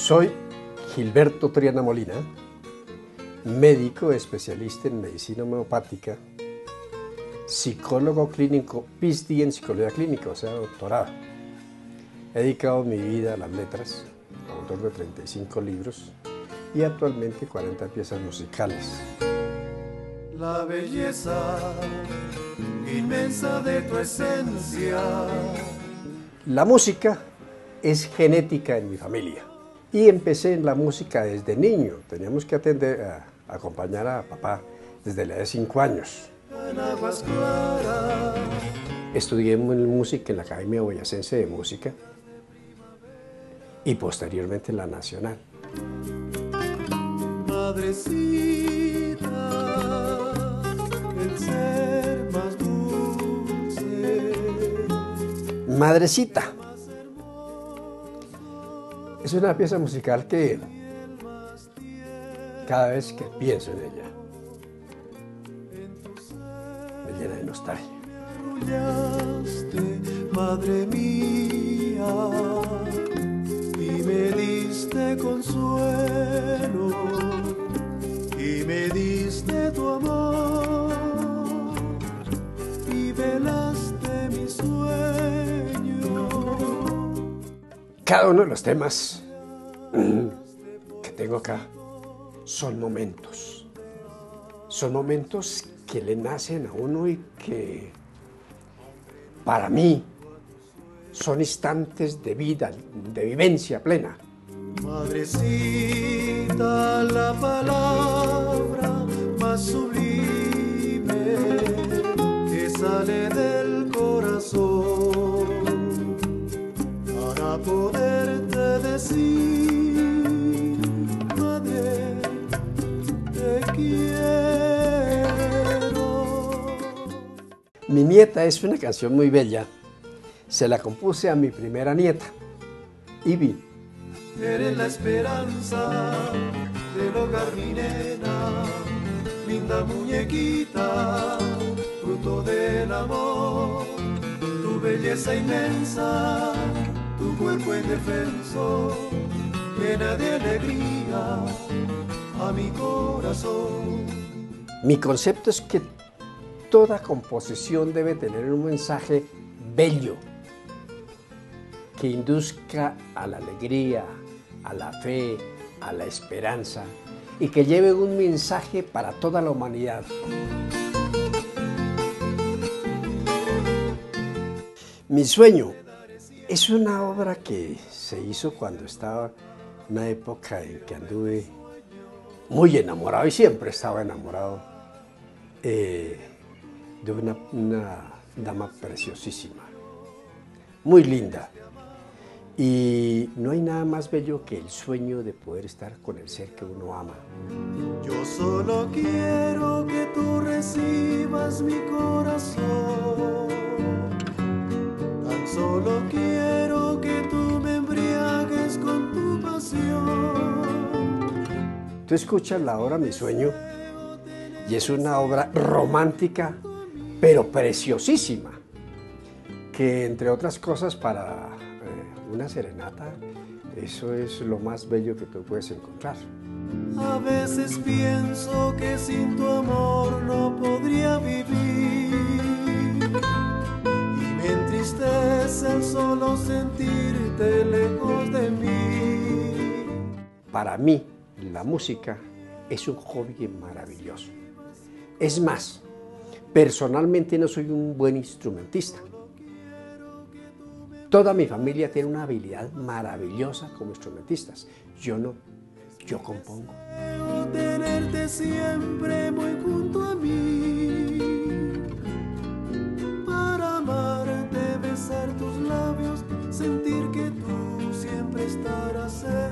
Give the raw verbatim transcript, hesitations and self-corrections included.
Soy Gilberto Triana Molina, médico especialista en medicina homeopática, psicólogo clínico, P H D en psicología clínica, o sea, doctorado. He dedicado mi vida a las letras, autor de treinta y cinco libros y actualmente cuarenta piezas musicales. La belleza inmensa de tu esencia. La música es genética en mi familia y empecé en la música desde niño. Teníamos que atender a, a acompañar a papá desde la edad de cinco años. En aguas claras. Estudié música en la Academia Boyacense de Música y posteriormente en la Nacional. Madrecita, el ser más dulce. Madrecita es una pieza musical que cada vez que pienso en ella me llena de nostalgia. Madre mía, y me diste consuelo, y me diste tu amor, y velaste mi sueño. Cada uno de los temas que tengo acá son momentos, son momentos que le nacen a uno y que para mí son instantes de vida, de vivencia plena. Madrecita, la palabra más sublime que sale del corazón para poderte decir, madre, te quiero. Mi nieta es una canción muy bella. Se la compuse a mi primera nieta, Ivy. Eres la esperanza del hogar, mi nena, linda muñequita, fruto del amor, tu belleza inmensa, tu cuerpo indefenso, llena de alegría a mi corazón. Mi concepto es que toda composición debe tener un mensaje bello, que induzca a la alegría, a la fe, a la esperanza y que lleve un mensaje para toda la humanidad. Mi sueño es una obra que se hizo cuando estaba en una época en que anduve muy enamorado y siempre estaba enamorado eh, de una, una dama preciosísima, muy linda. Y no hay nada más bello que el sueño de poder estar con el ser que uno ama. Yo solo quiero que tú recibas mi corazón. Tan solo quiero que tú me embriagues con tu pasión. Tú escuchas la obra Mi Sueño y es una obra romántica, pero preciosísima, que entre otras cosas para una serenata, eso es lo más bello que tú puedes encontrar. A veces pienso que sin tu amor no podría vivir y me entristece el solo sentirte lejos de mí. Para mí, la música es un hobby maravilloso. Es más, personalmente no soy un buen instrumentista. Toda mi familia tiene una habilidad maravillosa como instrumentistas. Yo no, yo compongo. Quiero tenerte siempre muy junto a mí, para amarte, besar tus labios, sentir que tú siempre estarás cerca.